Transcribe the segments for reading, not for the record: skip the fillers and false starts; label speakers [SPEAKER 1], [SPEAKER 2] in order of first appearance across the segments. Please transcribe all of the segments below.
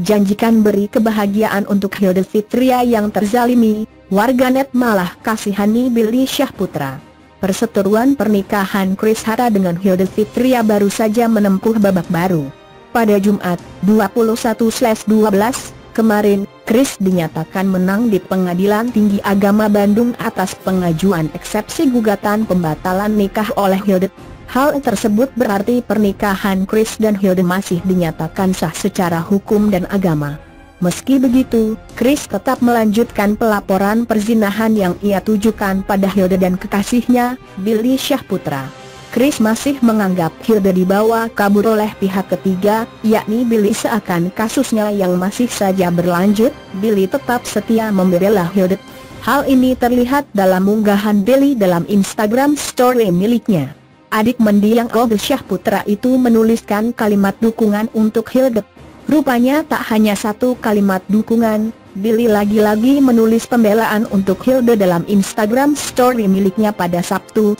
[SPEAKER 1] janjikan beri kebahagiaan untuk Hilda Fitria yang terzalimi. Warganet malah kasihani Billy Syahputra. Perseteruan pernikahan Kris Hara dengan Hilda Fitria baru saja menempuh babak baru. Pada Jumat, 21/12 kemarin, Kris dinyatakan menang di Pengadilan Tinggi Agama Bandung atas pengajuan eksepsi gugatan pembatalan nikah oleh Hilda. Hal tersebut berarti pernikahan Kris dan Hilda masih dinyatakan sah secara hukum dan agama. Meski begitu, Kris tetap melanjutkan pelaporan perzinahan yang ia tujukan pada Hilda dan kekasihnya, Billy Syahputra. Kris masih menganggap Hilda dibawa kabur oleh pihak ketiga, yakni Billy, seakan kasusnya yang masih saja berlanjut. Billy tetap setia membela Hilda. Hal ini terlihat dalam unggahan Billy dalam Instagram story miliknya. Adik mendiang Billy Syahputra itu menuliskan kalimat dukungan untuk Hilda. Rupanya tak hanya satu kalimat dukungan, Billy lagi-lagi menulis pembelaan untuk Hilda dalam Instagram story miliknya pada Sabtu,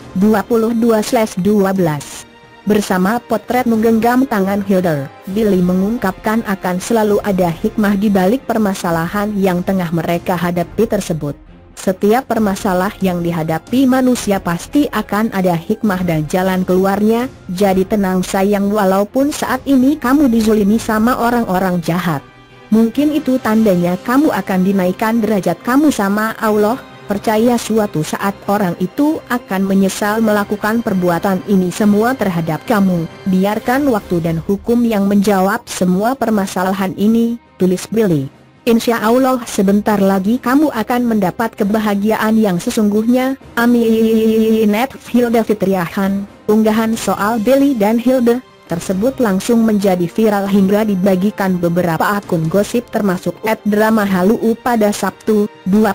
[SPEAKER 1] 22/12. Bersama potret menggenggam tangan Hilda, Billy mengungkapkan akan selalu ada hikmah di balik permasalahan yang tengah mereka hadapi tersebut. Setiap permasalahan yang dihadapi manusia pasti akan ada hikmah dan jalan keluarnya. Jadi tenang sayang, walaupun saat ini kamu dizolimi sama orang-orang jahat. Mungkin itu tandanya kamu akan dinaikkan derajat kamu sama Allah. Percaya suatu saat orang itu akan menyesal melakukan perbuatan ini semua terhadap kamu. Biarkan waktu dan hukum yang menjawab semua permasalahan ini, tulis Billy. Insya Allah sebentar lagi kamu akan mendapat kebahagiaan yang sesungguhnya, amin. Hilda Fitriahan. Unggahan soal Billy dan Hilda tersebut langsung menjadi viral hingga dibagikan beberapa akun gosip termasuk @dramahaluu pada Sabtu,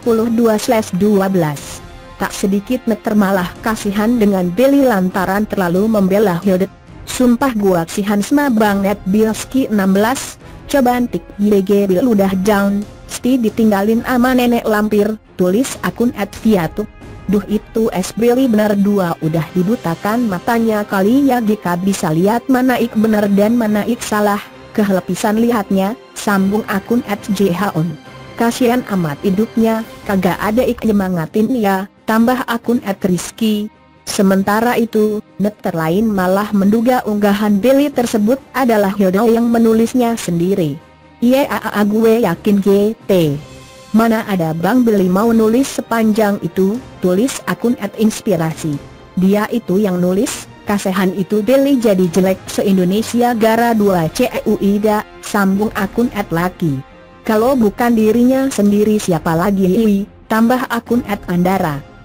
[SPEAKER 1] 22/12. Tak sedikit netter malah kasihan dengan Billy lantaran terlalu membela Hilda. Sumpah gua kasihan sama banget Bilski 16. Cobaan tik YG Bill udah down, sti ditinggalin ama nenek lampir, tulis akun @viatu. Duh itu Billy bener dua udah dibutakan matanya kali ya, jika bisa lihat mana ik bener dan mana ik salah, kehelepisan lihatnya, sambung akun @jhaon. Kasian amat hidupnya, kagak ada ik nyemangatin ya, tambah akun @rizky. Sementara itu, netter lain malah menduga unggahan Billy tersebut adalah Hilda yang menulisnya sendiri. Gue yakin GT. Mana ada Bang Billy mau nulis sepanjang itu, tulis akun @inspirasi. Dia itu yang nulis, kasihan itu Billy jadi jelek se-Indonesia gara 2 CUIDA, sambung akun @laki. Kalau bukan dirinya sendiri siapa lagi, tambah akun @andara.